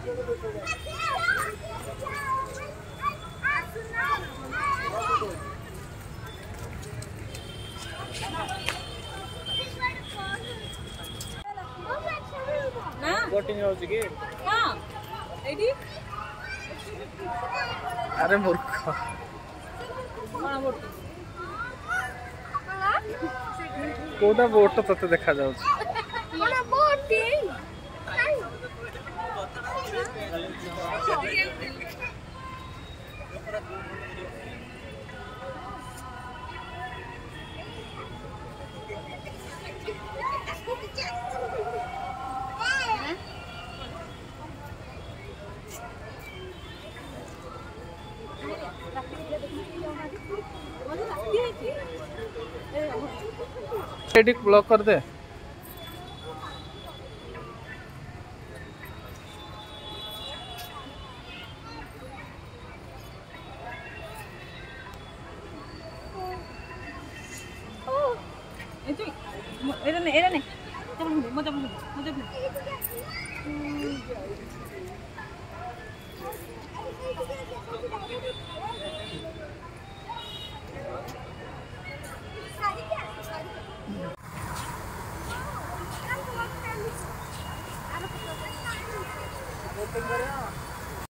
Boating हो कि हां एडी अरे मूर्ख कोना बोटिंग कोना बोट तते देखा जाउछ कोना बोटिंग एडिट ब्लॉक कर दे itu, ini nih, coba dulu, mau coba dulu.